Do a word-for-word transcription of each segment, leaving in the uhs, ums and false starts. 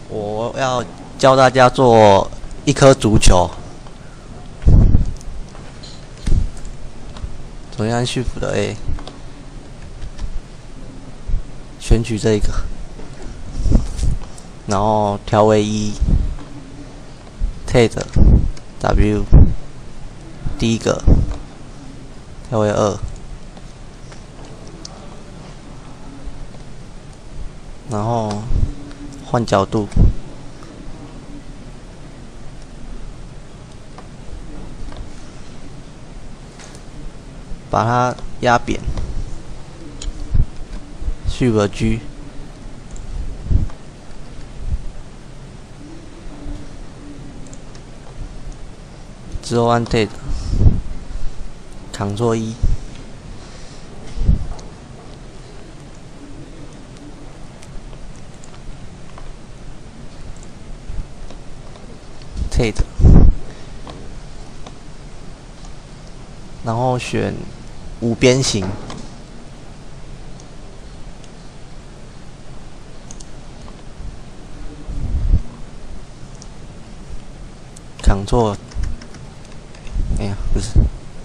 我要教大家做一颗足球。首先按 Shift 的 A， 选取这一个，然后调为一 ，Tab W， 第一个调为二，然后换角度。把它压扁 ，Shift G， 之后按 Tab， Ctrl 一， Tab， 然后选五边形。Ctrl， 哎呀，不是。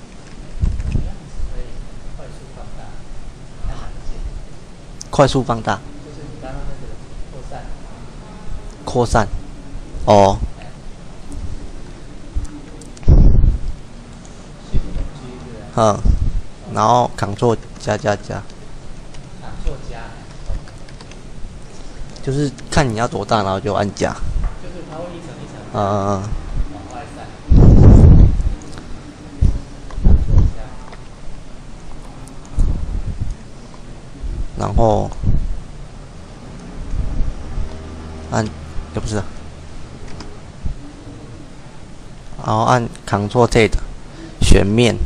快速放大。就是你刚刚那个扩散。扩散。哦。嗯，然后 Ctrl 加加加。Ctrl 加。就是看你要多大，然后就按加。就是它会一层一层。嗯嗯嗯。往外散。然后按，也不是、啊，然后按 Ctrl Tab 选面，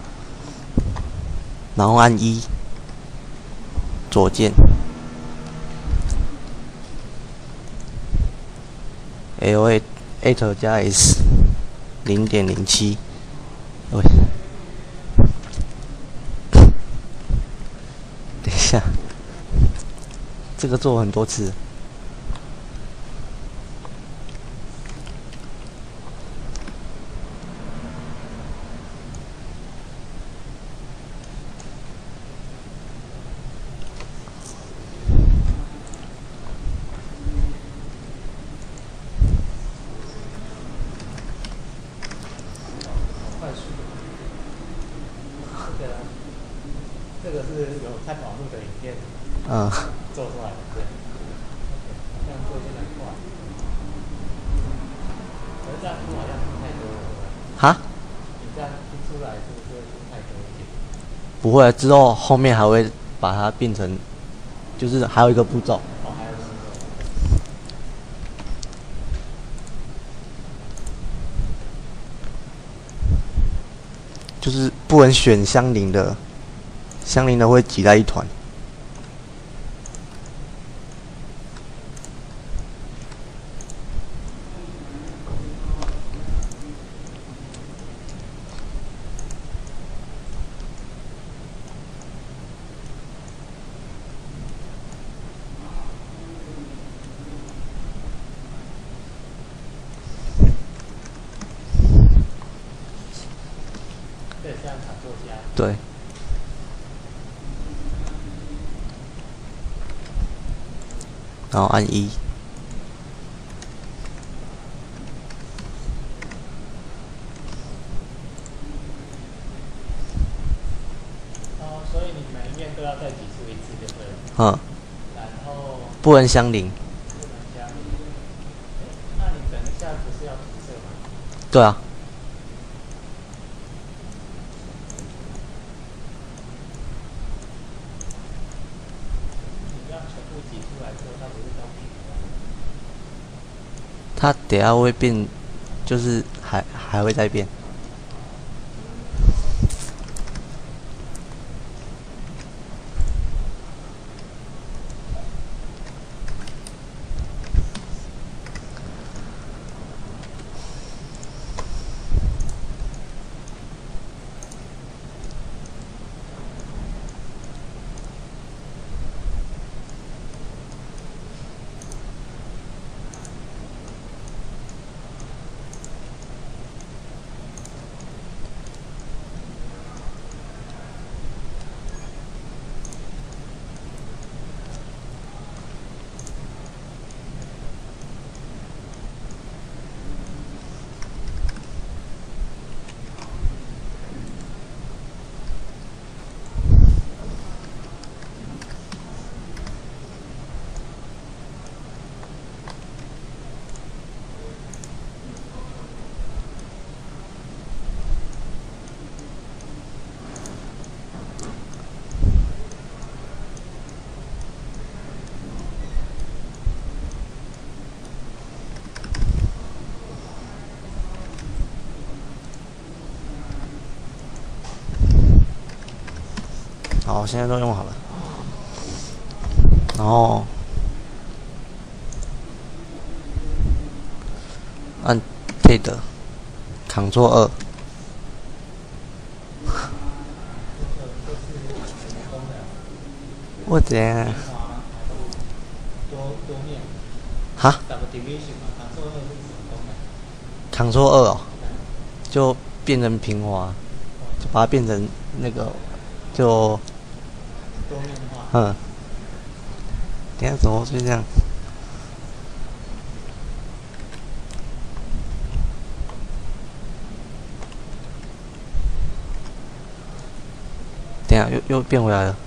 然后按一左键 ，L A Alt 加 S 零点零七，喂，等一下。这个做很多次。快速。这个，这个是有看网络的影片。嗯。做出来的，对。这样做就很快。可是这样出好像太多了，对吧？哈？你这样拼出来是不是会出太多一点？不会，之后后面还会把它变成，就是还有一个步骤。哦，还有一个步骤。就是不能选相邻的，相邻的会挤在一团。对，这样卡座加。对。然后按一。哦，所以你每一面都要再挤出一次，就对了。嗯。然后。不能相邻。不能相邻。那你等一下不是要涂色吗？对啊。它等下会变，就是还还会再变。 好，现在都用好了。然后按 Tab，Ctrl 二。我怎样？哈 ？Ctrl 二哦，就变成平滑，就把它变成那个，就嗯，等下怎么会这样？等下又又变回来了。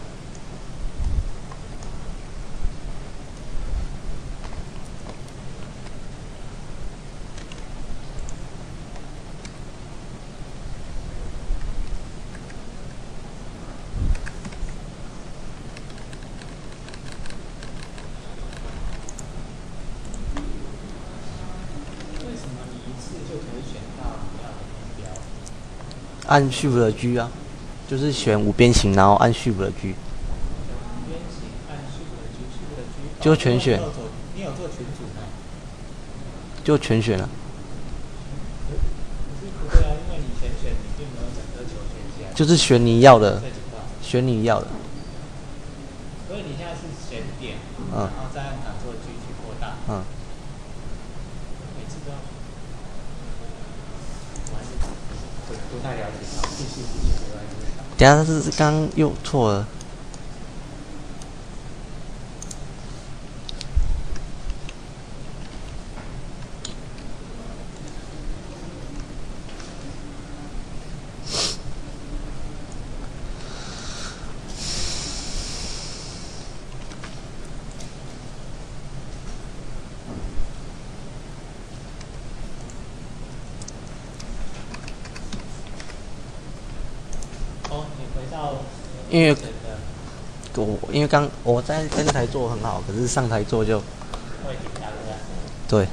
按 Shift 的 G 啊，就是选五边形，然后按 Shift 的 G。就全选。你有做群组吗？就全选了。不对啊，因为你全选，你并没有整个球选起来。就是选你要的，选你要的。所以你现在是选点，嗯，然后再按 Ctrl G 去扩大。嗯。每次都要。我还是不不太了解，好，继续继续，没关系。等下是刚又错了。因为我因为刚我在跟台做很好，可是上台做就会紧张的。对。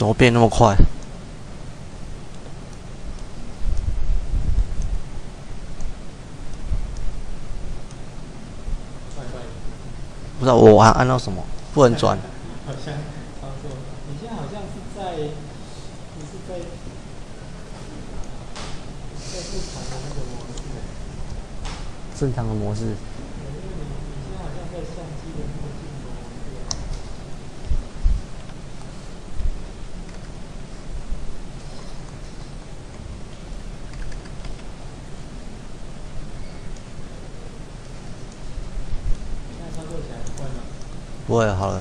怎么变那么快？不知道我还按到什么，不能转。 好像操作，你现在好像是在，你是在在正常的那个模式。 正常的模式。 对，因为你你现在好像在相机的那个镜头模式。现在操作起来快吗？ 不会，好了。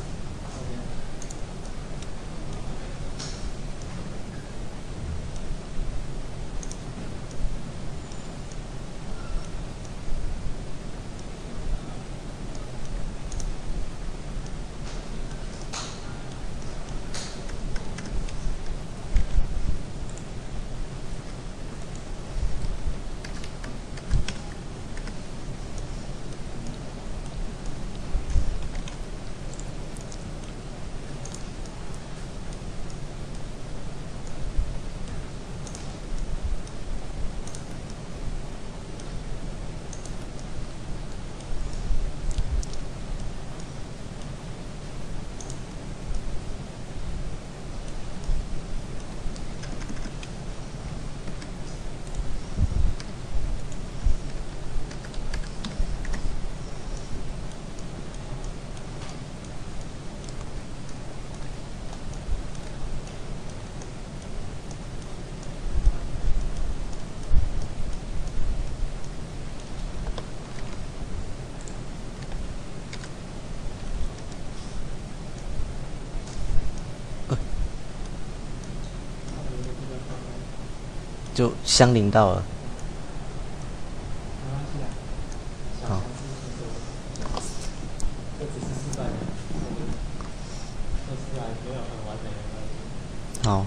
就相邻到了。 没关系啊，小强是先说，这只是示范，这出来没有很完美的关系。 好。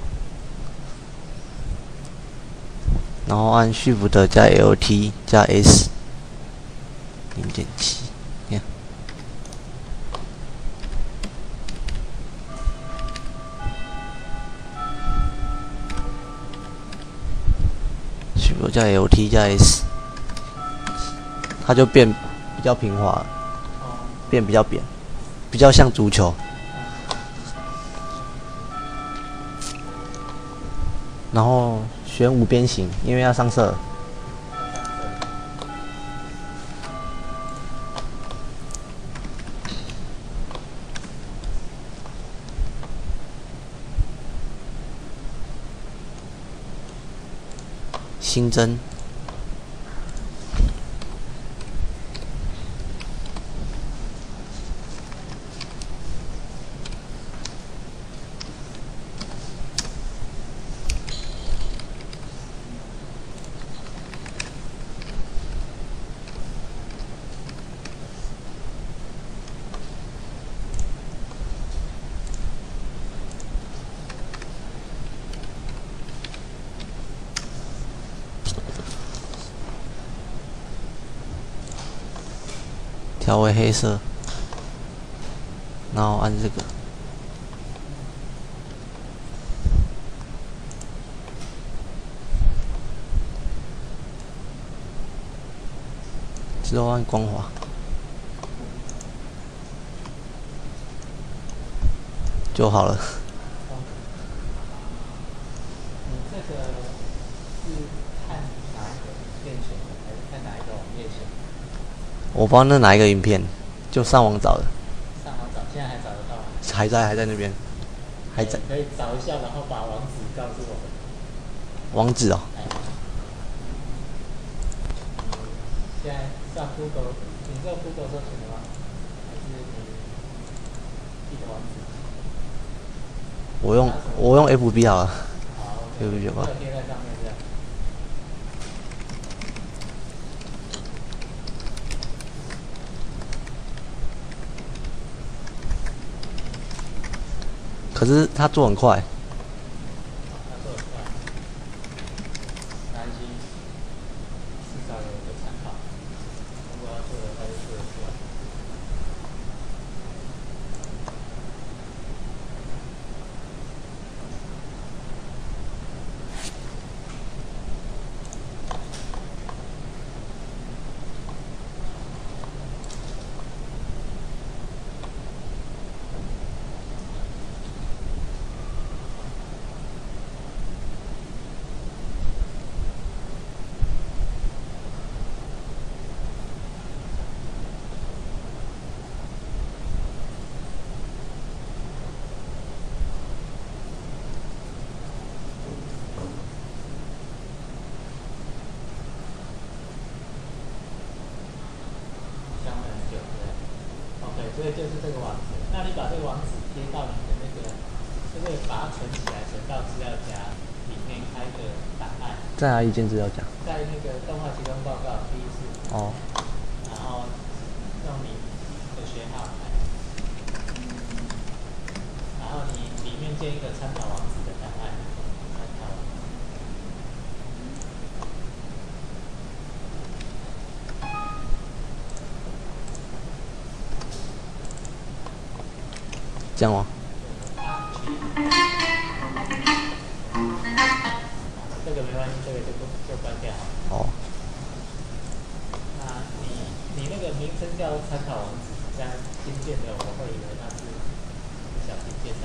然后按 Shift 加 L T 加 S 零点七，你看。Shift 加 L T 加 S， 它就变比较平滑了，变比较扁，比较像足球。然后选五边形，因为要上色。新增。调为黑色，然后按这个，之后按光滑，就好了。 你这个是看哪一个影片选的，还是看哪一个网页选的？ 我不知道那哪一个影片，就上网找的。 上网找，现在还找得到吗？ 还在，还在那边，还在。 可以找一下，然后把网址告诉我们。 网址哦。 哎。现在上 Google， 你是用 Google 搜寻的吗？还是你记得网址？ 我用我用 F B 好了。 好 ，F B 吧。 贴在上面这样。 可是他做很快。 他做很快，没关系，至少有一个参考。如果要做的话，就做得出来。 所以就是这个网址。那你把这个网址贴到你的那个，就是把它存起来，存到资料夹里面开个档案。 在哪一件资料夹？ 在那个动画提供报告第一次。 哦。 然后用你的学号来，然后你里面建一个参考网址的档案，参考。 这样吗？ 这个没关系，这个就不就关掉。 哦。 那你你那个名称叫参考网址，这样新建的我会以为那是不小心建到。